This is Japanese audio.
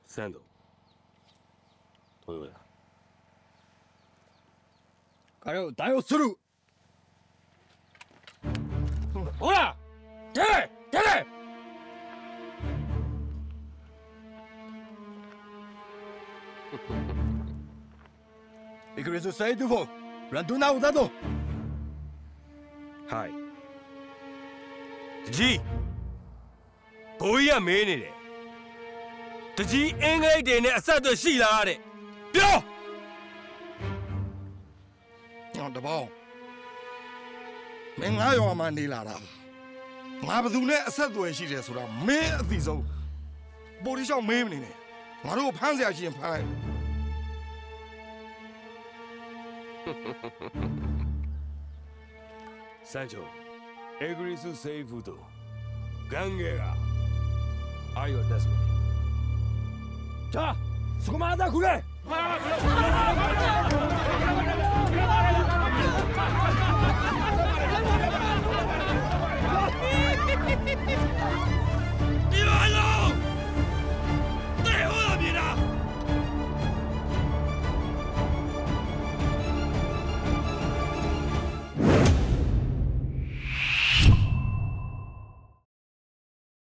三度豊田彼を逮捕する。 ほら出れ出れ Ik wil zo zeggen voor. Laat doen nou dat toch. はいတကြီးဘိုးကြီးကမေးနေတယ်တကြီးအင်္ဂလိပ်တွေနဲ့အဆက်အသွယ်ရှိလားတဲ့ပြောတပေါင်းမင်းငါရွာမှာနေလာတာငါဘသူနဲ့အဆက်အသွယ်ရှိတယ်ဆိုတာမင်းအသိဆုံးပိုလီရှောင်းမင်းမနေနဲ့ငါတို့ဖမ်းစရာရှိရင်ဖမ်းလိုက်三丁エグリスセーフドガンゲラアイオダスメじゃあそこまでくれ